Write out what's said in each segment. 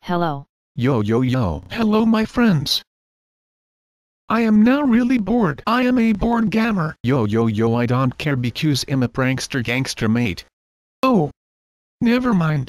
Hello. Yo yo yo. Hello my friends. I am now really bored. I am a bored gamer. Yo yo yo, I don't care because I'm a prankster gangster mate. Oh. Never mind.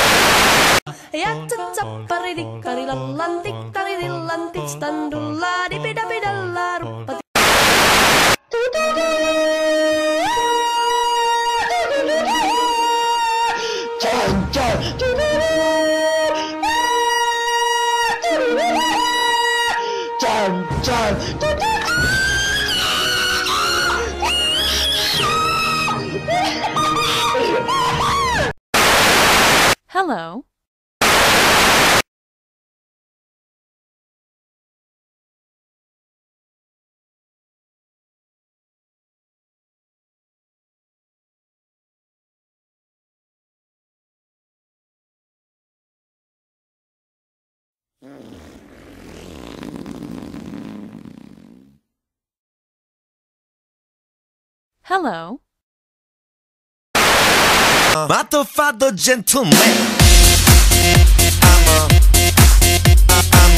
Hello. Hello. Matto fatto gentleman. I'm a